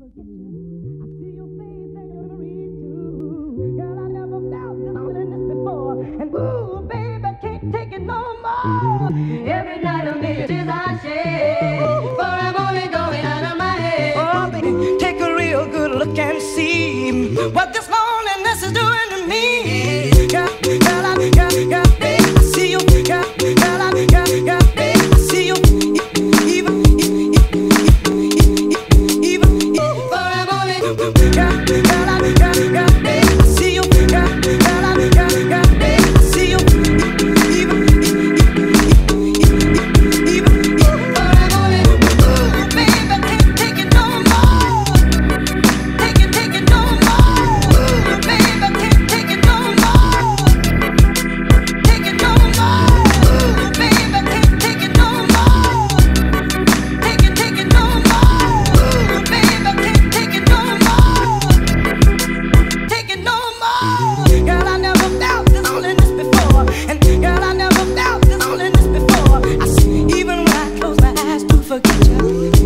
forget you. I see your face and your memories too. Girl, I never felt this loneliness before. And ooh, baby, I can't take it no more. Every night of me is I share. For I'm only going out of my head. Oh, baby, take a real good look and see what this loneliness is doing to me. Girl, baby, I see you. Girl, baby, I see you. Forget you.